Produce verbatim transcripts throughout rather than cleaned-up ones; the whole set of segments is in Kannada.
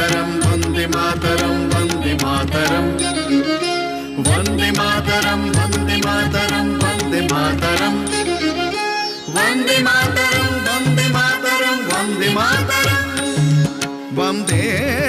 मातरम वंदे मातरम वंदे मातरम वंदे मातरम वंदे मातरम वंदे मातरम वंदे मातरम वंदे मातरम वंदे मातरम वंदे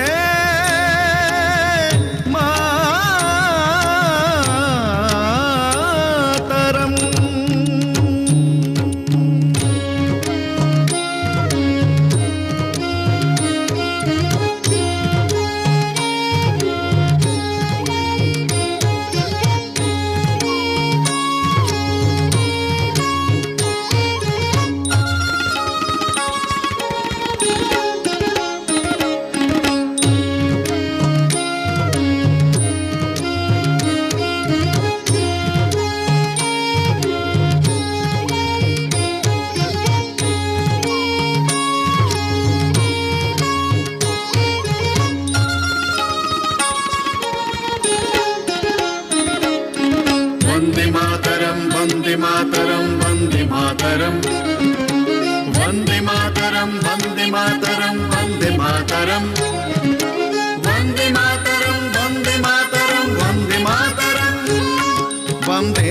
वंदे मातरम वंदे मातरम वंदे मातरम वंदे मातरम वंदे मातरम वंदे मातरम वंदे मातरम वंदे मातरम वंदे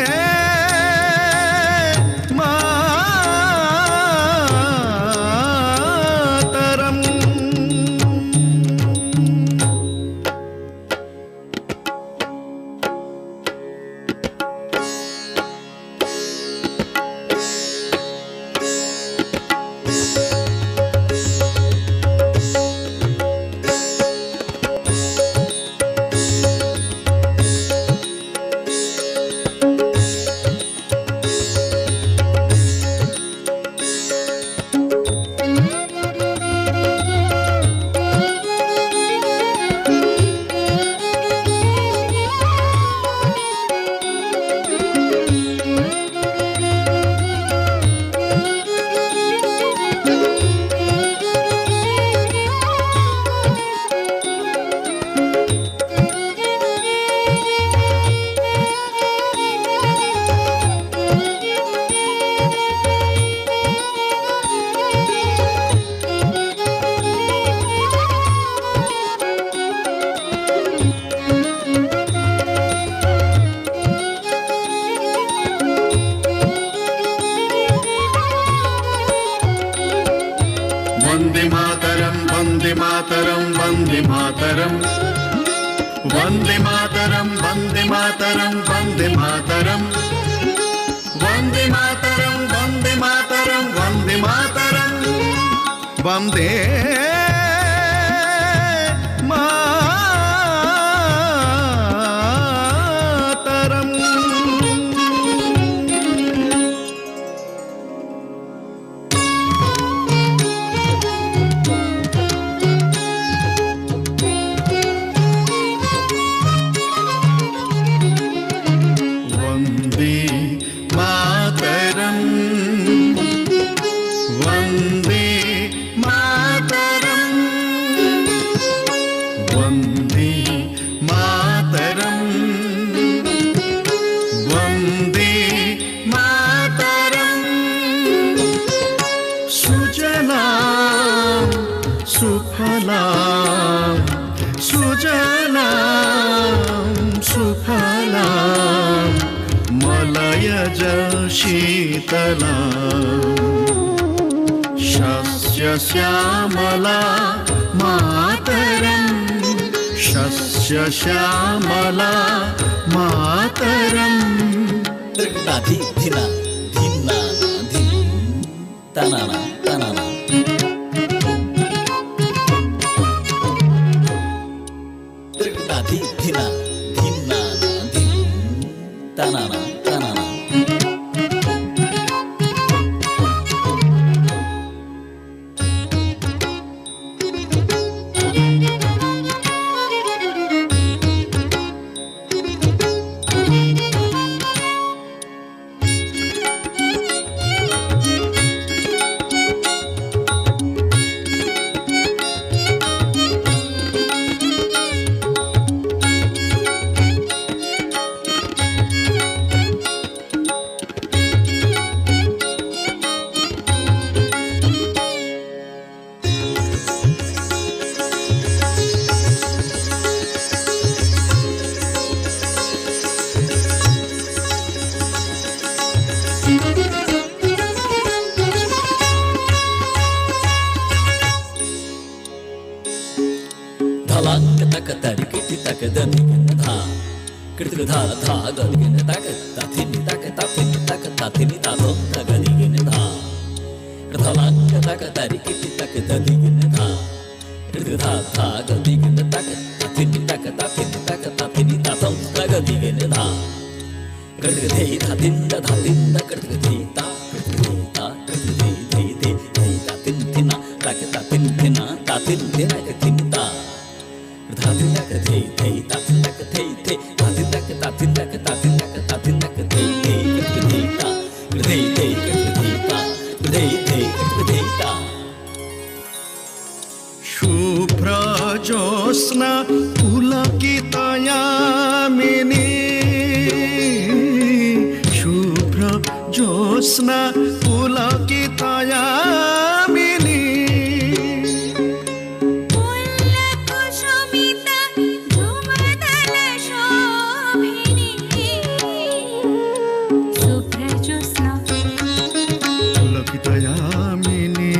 वंदे मातरम वंदे मातरम वंदे मातरम वंदे मातरम वंदे मातरम वंदे मातरम वंदे मातरम वंदे मातरम वंदे मातरम वंदे सुफलां सुजलां सुफलां मलयज शीतलां शस्य श्यामला मातरं शस्य श्यामला मातरं त्रिकुटा धी धिना धिना धिन तनाना तनाना त्रिकुटा धी धिना धिना धिन तनाना तनाना ಧಲಾಂಗ ತಕ ತರಿ ಕಿಟಿ ತಕ ದದಿಗಿನ ಧಾ ಕೃತಕ ಧಾ ಧಾ ಗದಿಗಿನ ತಕ ತಥಿನಿ ತಕ ತಥಿನಿ ತಕ ತಥಿನಿ ತಾತೋ ತಗದಿಗಿನ ಧಾ ಧಲಾಂಗ ತಕ ತರಿ ಕಿಟಿ ತಕ ದದಿಗಿನ ಧಾ ಕೃತಕ ಧಾ ಧಾ ಗದಿಗಿನ ತಕ ತಥಿನಿ ತಕ ತಥಿನಿ ತಕ ತಥಿನಿ ತಾತೋ ತಗದಿಗಿನ ಧಾ ಕೃತಕ ಧೇ ಧಾದಿಂದ ಧಾದಿಂದ ಕೃತಕ ಧೇ ತಾ ಕೃತಕ ಧೇ ತಾ ಕೃತಕ ಧೇ ಧೇ ಧೇ ಧೇ ತಾತಿನ್ ಥಿನ ತಕ ತಾತಿನ್ ಥಿನ ತಾತಿನ್ ಥಿನ ಕಥಿನಿ ತಾ ತಾತಿನ್ ತಕ ಧೇ ಧೇ ತಾತಿನ್ ತಕ ಧೇ ಧೇ ತಾತಿನ್ ತಕ ತಾತಿನ್ ತಕ ತಾತಿನ್ ತಕ ತಾತಿನ್ ತಕ ಧೇ ಧೇ ಕೃತಕ ಧೇ ತಾ ಧೇ ಧೇ ಕೃತಕ ಧೇ ತಾ ಧೇ ಧೇ ಕೃತಕ ಧೇ ತಾ ಶುಭ್ರ ಜ್ಯೋತ್ಸ್ನಾ ಪುಲಕಿತಯಾಮಿನಿ ಶುಭ್ರ ಜ್ಯೋತ್ಸ್ನಾ ಪುಲಕಿತಯಾಮಿನಿ पुलकितयामिनी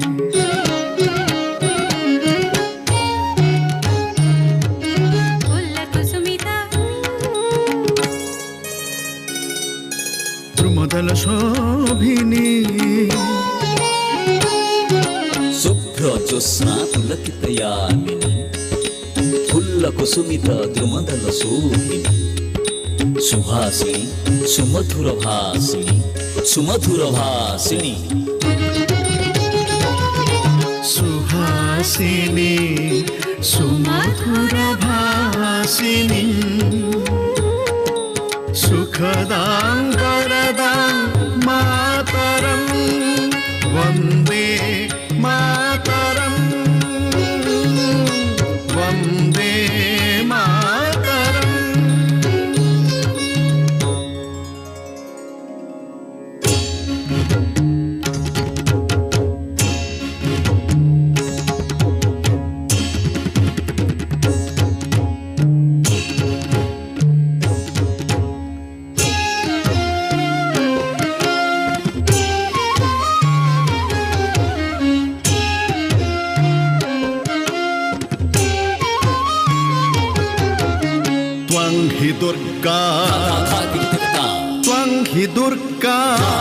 द्रुमदल शोभिनी ಶುಭ್ರ ಜ್ಯೋತ್ಸ್ನಾ ಪುಲಕಿತಯಾಮಿನಿ ಫುಲ್ಲ ಕುಸುಮಿತ ದ್ರುಮದಲ ಶೋಭಿನಿ ಸುಭಾಸಿನಿ ಸುಮಧುರ ಭಾಸಿನಿ ಸುಮಧುರ ಭಾಸಿನಿ सुहासिनी सुमधुर भासिनी सुखदां वरदां मातरं वन्दे मातरं वन्दे मातरम् त्वं हि दुर्गा त्वं हि दुर्गा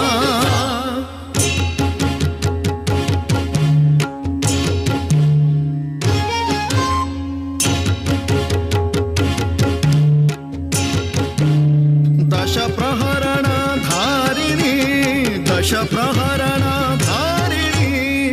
दश प्रहरण धारिणी दश प्रहरण धारिणी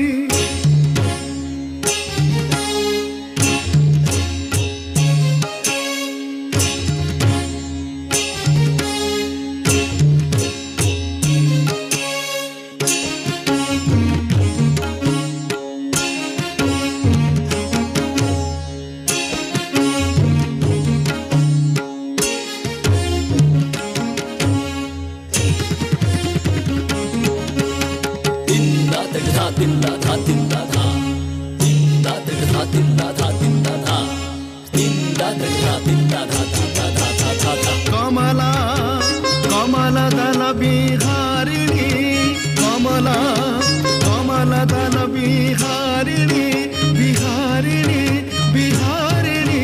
ತಿಂದ ಧಾ ತಿಂದ ಧಾ ತಿಂದ ಧಾ ತಿಂದ ಧಾ ತಿಂದ ಧಾ ತಿಂದ ಧಾ ತಿಂದ ಧಾ ಧಾ ಧಾ ಧಾ ಧಾ ಧಾ कमला कमलदल बिहारिणी कमला कमलदल बिहारिणी बिहारिणी बिहारिणी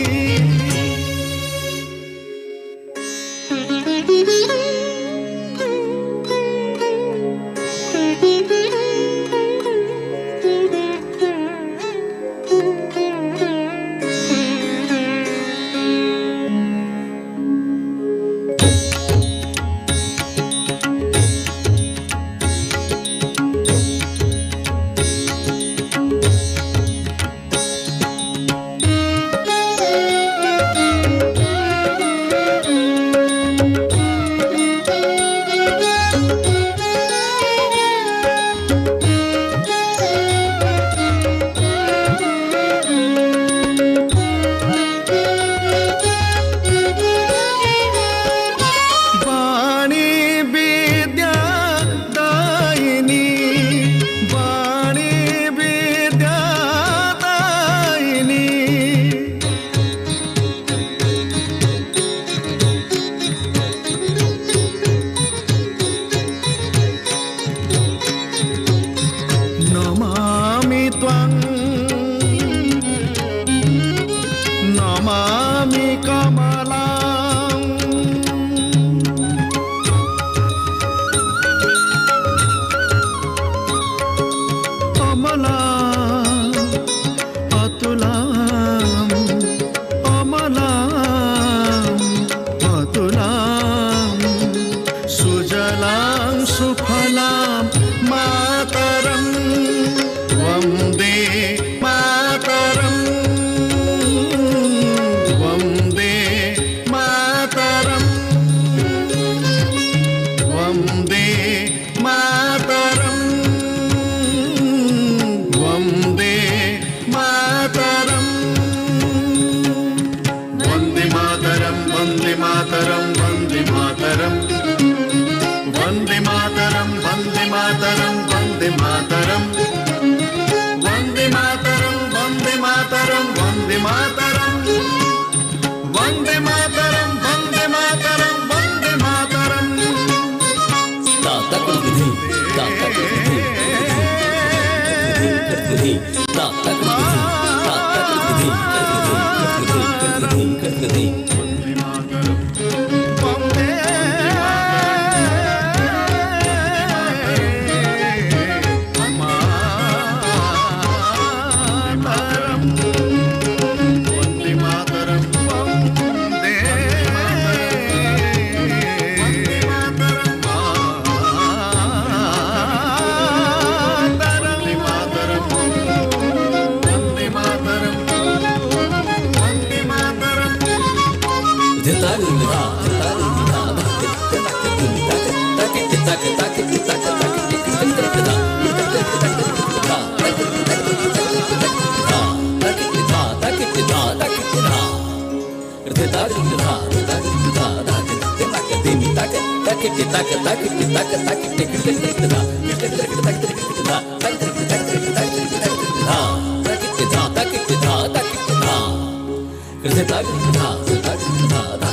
कमला अमला अतुला अमला अतुला सुजलां सुफलां मातरं वन्दे मातरं वन्दे मातरं वन्दे मातरं वन्दे मातरं वन्दे मातरं वन्दे मातरं वन्दे मातरं वन्दे मातरं वन्दे मातरं वन्दे मातरं वन्दे मातरं वन्दे मातरं वन्दे मातरं वन्दे मातरं वन्दे मातरं वन्दे मातरं दाता कृति दाता कृति कृति दाता कृति दाता कृति कृति कृति कृति Krishna